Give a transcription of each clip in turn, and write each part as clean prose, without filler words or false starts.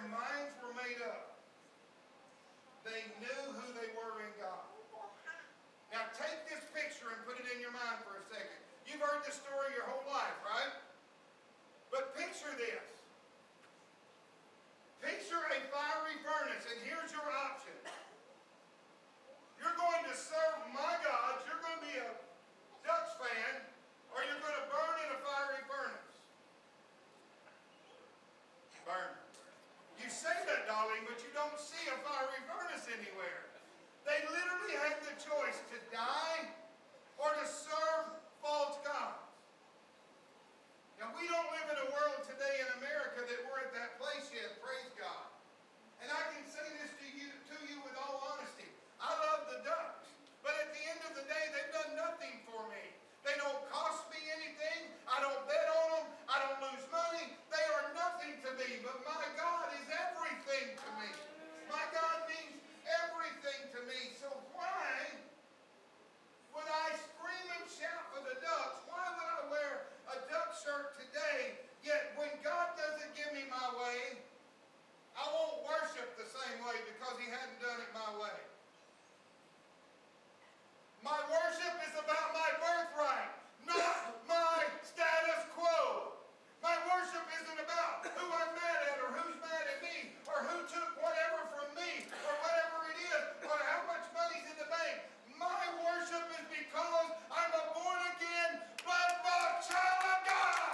their minds were made up. They knew who they were in God. Now take this picture and put it in your mind for a second. You've heard this story your whole life, right? But picture this. Picture a fiery furnace, and here's your option. You're going to serve my gods, you're going to be a Ducks fan, or you're going to burn in a fiery furnace. Burn. You say that, darling, but you don't see a fiery furnace anywhere. They literally had the choice to die or to serve false gods. Now, we don't live in a world today in America that we're at that place yet, praise God. And I can say this to you with all honesty. I love the Ducks, but at the end of the day, they've done nothing for me. They don't cost me anything. I don't bet on them. I don't lose money. They are nothing to me, but my God is everything to me. My God means everything to me. So why would I scream and shout for the Ducks? Why would I wear a Duck shirt today, yet when God doesn't give me my way, I won't worship the same way because He hadn't done it my way? My worship is about my birthright, not my status quo. My worship isn't about who I'm mad at or who's mad at me or who took whatever from me or whatever it is or how much money's in the bank. My worship is because I'm a born-again, blood-bought child of God.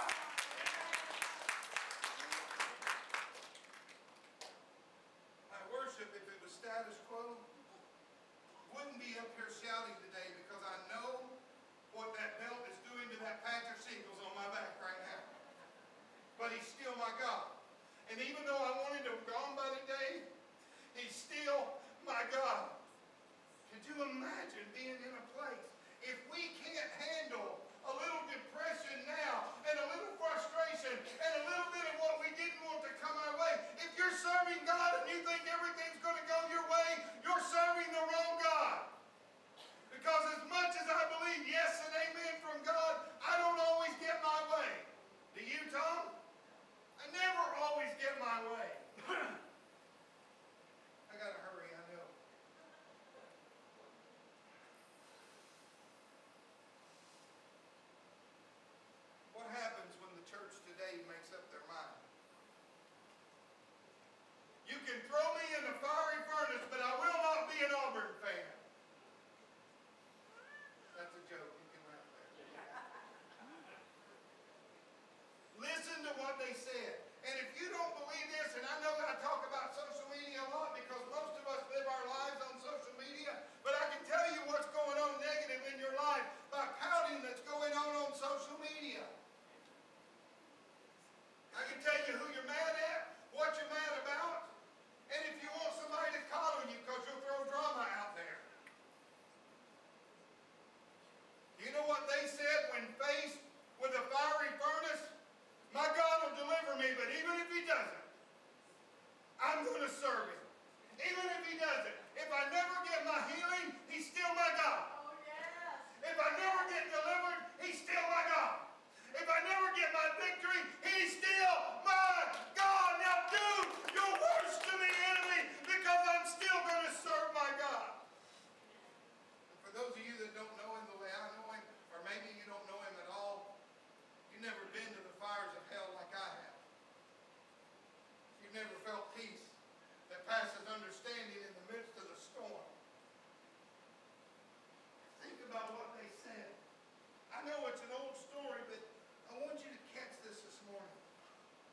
My worship, if it was status quo, wouldn't be up here shouting today because I know what that belt is doing to that patch of shingles on my back right now. But He's still my God. And even though I wanted to go on by the day, He's still my God. Could you imagine being in a place? If we can't handle a little depression now and a little frustration and a little bit of what we didn't want to come our way, if you're serving God and you think everything's going to go your way, you're serving the wrong God. Because as much as I believe yes and amen from God, I don't always get my way. Do you, Tom? I never always get my way. I got to hurry, I know. What happens when the church today makes up their mind? You can throw me in the fiery furnace, but I will not be an Auburn fan. That's a joke. You can laugh there. Listen to what they said. And if you don't believe this, and I know I talk about social media a lot because most of us live our lives on social media, but I can tell you what's going on negative in your life by pouting that's going on social media. I can tell you who you're mad at, what you're mad about, and if you want somebody to coddle you because you'll throw drama out there. You know what they said when faced with a fiery furnace? My God will deliver me, but even if He doesn't, I'm going to serve Him. Even if He doesn't. If I never get my healing, He's still my God. Oh, yes. If I never get delivered, He's still my God. If I never get my victory, He's still my God. Now do your worst to me, enemy, because I'm still going to serve my God. And for those of you that don't know Him the way I know Him, or maybe you don't know Him at all, you've never been to the fires of hell like I have. You've never felt peace that passes understanding in the midst of the storm. Think about what they said. I know it's an old story, but I want you to catch this morning.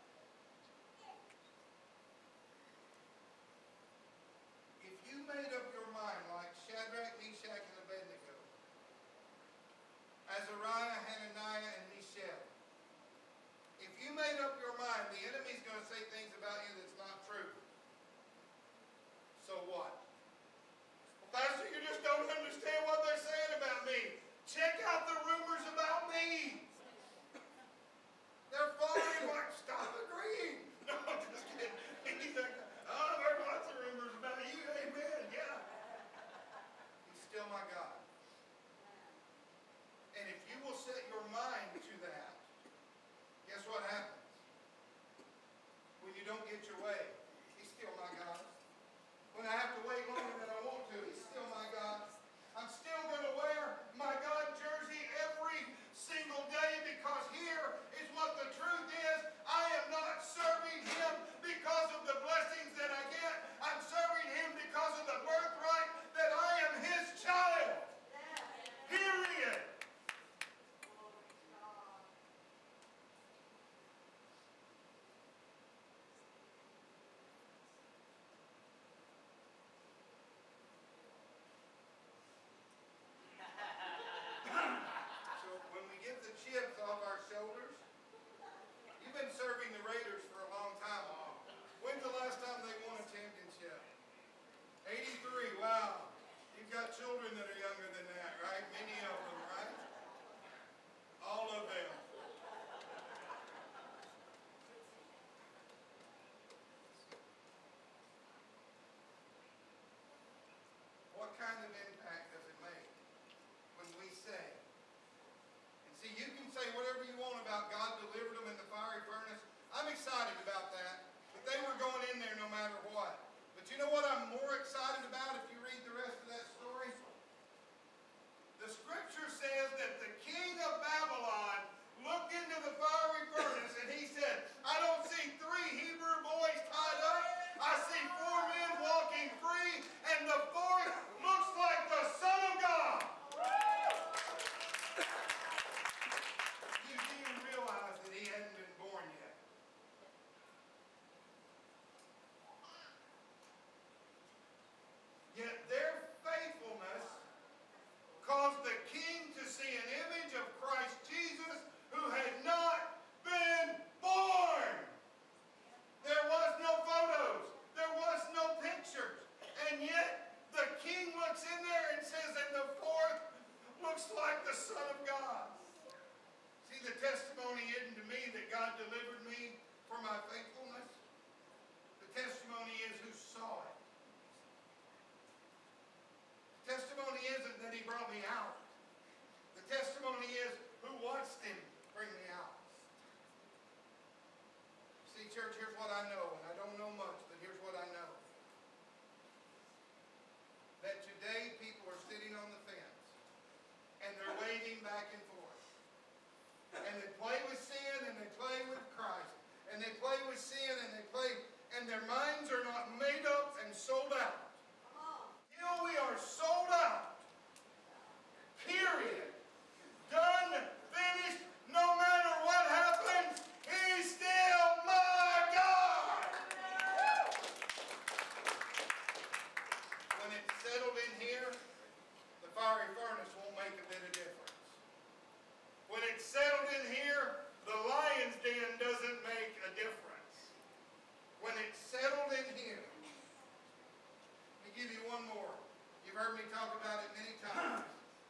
me talk about it many times.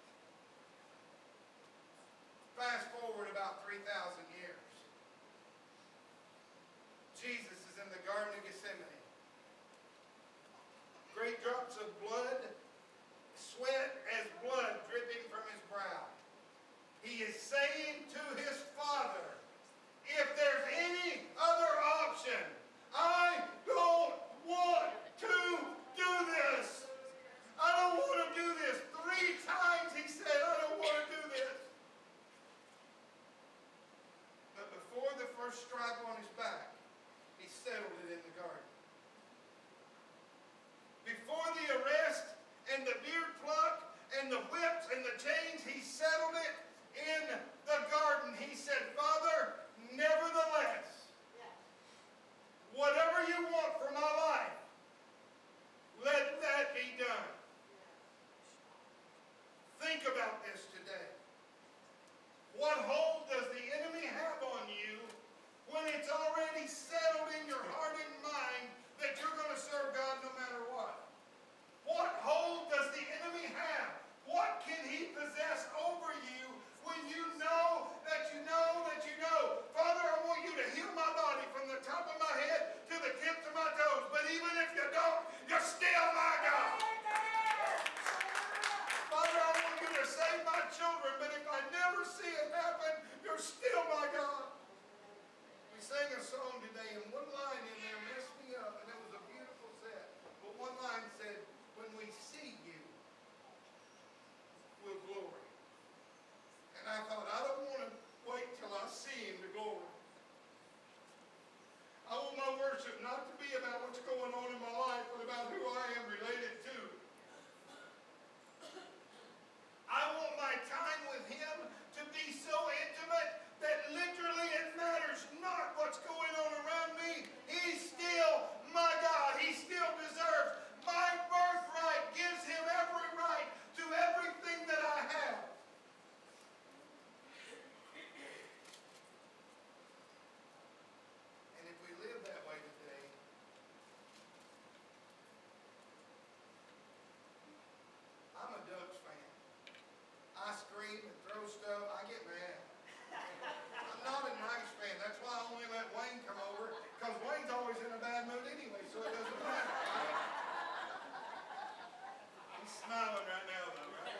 Fast forward about 3,000 years. Jesus is in the Garden of Gethsemane. Great drops of blood, sweat as blood dripping from his brow. He is saying to his Father, if there's any other option, I don't want to do this. I don't want to do this. 3 times he said, I don't want to do this. But before the first stripe on his back, he settled it in the garden. Before the arrest and the beard pluck and the whips and the chains, he settled it in the garden. He said, Father, nevertheless, whatever you want for my life, let that be done. Think about this today. What hold does the enemy have on you when it's already settled in your heart and mind that you're going to serve God no matter what? What hold does the enemy have? What can he possess over you when you know that you know that you know? Father, I want you to heal my body from the top of my head to the tips of my toes. But even if you don't, you're still my God. Father, I want you to save my children, but if I never see it happen, you're still my God. We sang a song today, and one line in there messed me up, and it was a beautiful set. But one line said, when we see you, we'll glory. And I thought, I don't want to wait till I see him to glory. I want my worship not to be about what's going on in my life, but about who I am related to. I want my time with him to be so intimate that literally it matters not what's going on around me. He's still my God. He still deserves my birthright, gives him every right to everything that I have. And if we live that way today, I'm a Ducks fan. I scream and throw stuff. I get mad. I'm not a nice fan. That's why I only let Wayne come over, because Wayne's always in a bad mood anyway, so it doesn't matter. Right? He's smiling right now, though, right?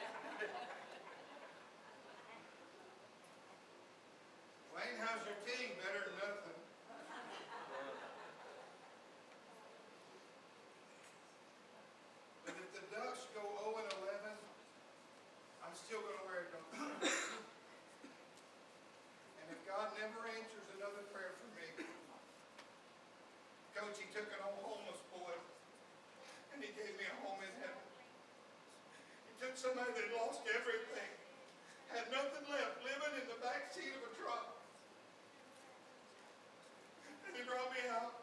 Wayne, how's your team? Better than nothing. But if the Ducks go 0-11, I'm still going to wear a Ducks shirt. And if God never answers another prayer for me, Coach, he took an old homeless boy and he gave me a home in heaven. He took somebody that lost everything, had nothing left, living in the back seat of a truck. And he brought me out.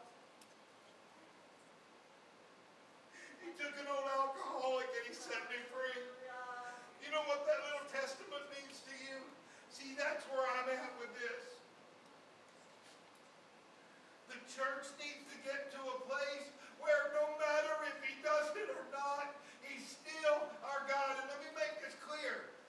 He took an old alcoholic and he set me free. You know what that little testament means to you? See, that's where I'm at with this. The church needs to get to a place where no matter if he does it or not, he's still our God. And let me make this clear.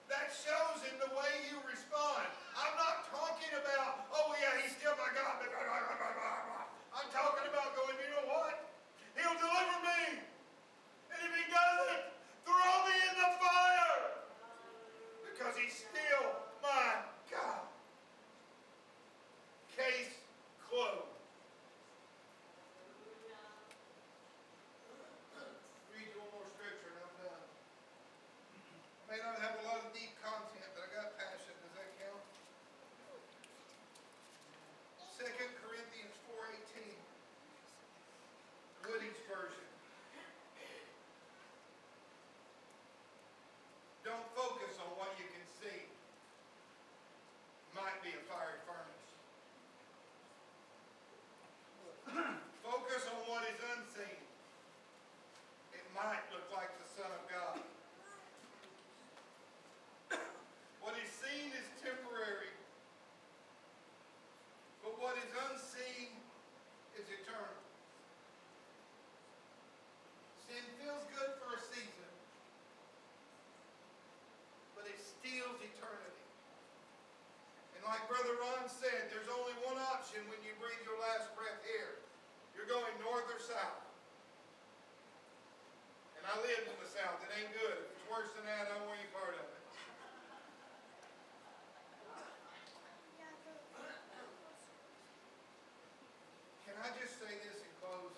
Brother Ron said, there's only one option when you breathe your last breath here. You're going north or south. And I lived in the south. It ain't good. If it's worse than that, I don't want any part of it. Can I just say this in close?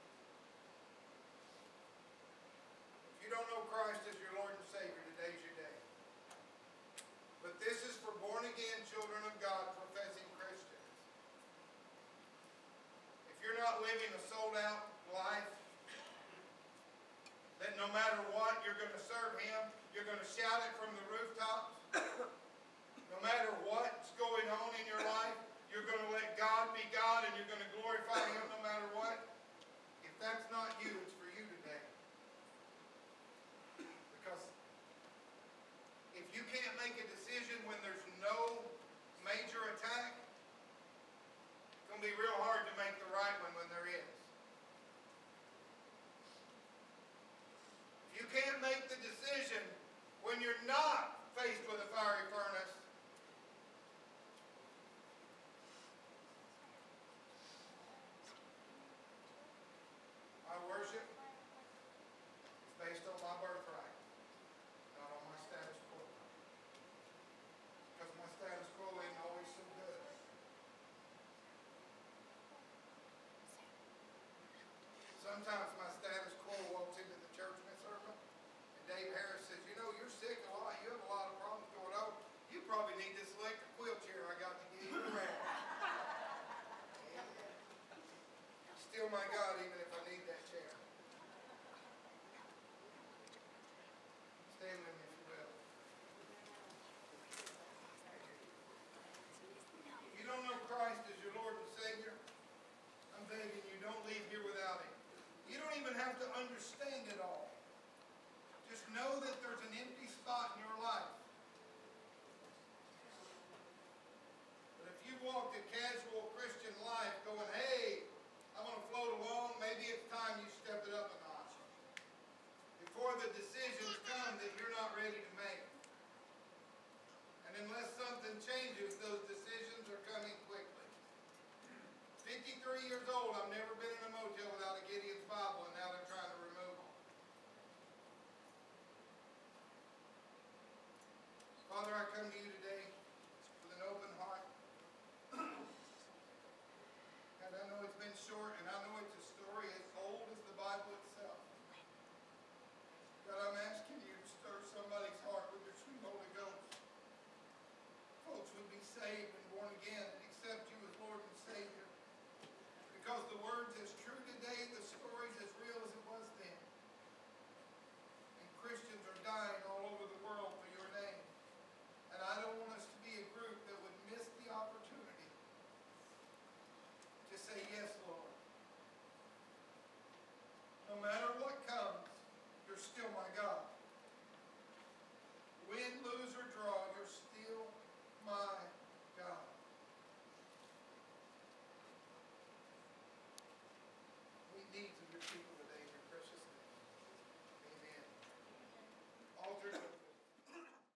If you don't know Christ as your Lord and Savior, today's your day. But this is for born-again children of God, professing Christians. If you're not living a sold-out life, that no matter what, you're going to serve Him, you're going to shout it from the rooftops, no matter what's going on in your life, you're going to let God be God and you're going to glorify Him no matter what. If that's not you, it's for you today. Because if you can't make a decision when there's no major attack, it's going to be real hard to make the right one when there is. If you can't make the decision when you're not faced with a fiery furnace, my worship is based on my birthright, not on my status quo. Because my status quo ain't always so good. Sometimes my status quo walks into the church in a sermon, and Dave Harris says, you know, you're sick a lot, you have a lot of problems going on. You probably need this electric wheelchair I got to get you around. Still my God, even if I need that chair. Stand with me if you will. If you don't know Christ as your Lord and Savior, I'm begging you, don't leave here without Him. You don't even have to understand it all. Just know that there's an